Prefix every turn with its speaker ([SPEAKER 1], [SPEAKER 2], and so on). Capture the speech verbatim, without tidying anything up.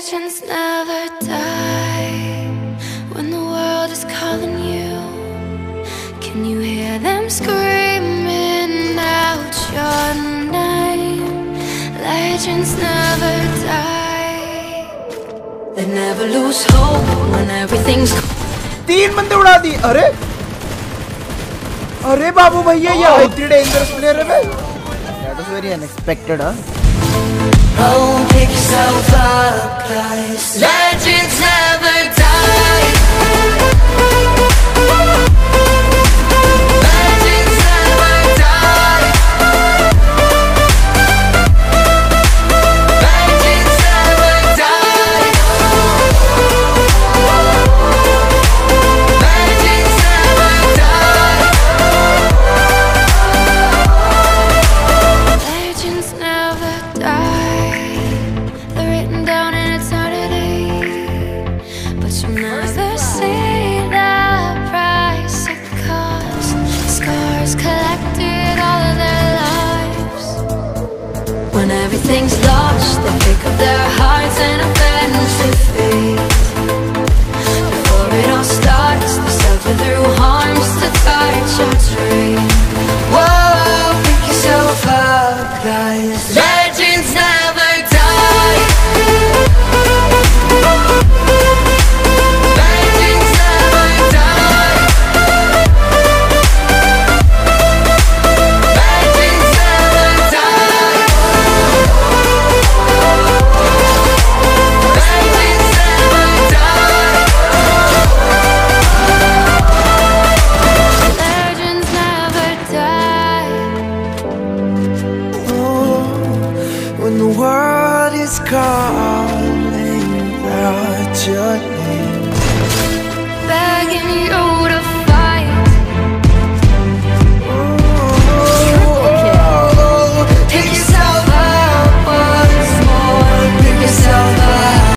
[SPEAKER 1] Legends never die when the world is calling you. Can you hear them screaming out your name? Legends never die. They never lose hope when everything's.
[SPEAKER 2] तीन बंदे उड़ा दी. अरे अरे बाबू भैया ये इतनी dangerous player है भाई. That was very unexpected, huh?
[SPEAKER 1] Oh, pick yourself up, guys. Legends never die. Legends never die. Legends never die. Legends never die. Legends never die. They're written down in eternity, but you'll never see the price it cost. Scars collected all of their lives. When everything's lost, they pick up their hearts and bend to fate. Before it all starts, they suffer through harms to touch your dream. Whoa, pick yourself up, guys. Legends never die. Legends never die. Legends never die. Legends never die. Legends never die.
[SPEAKER 3] Oh, when the world is calling out your name,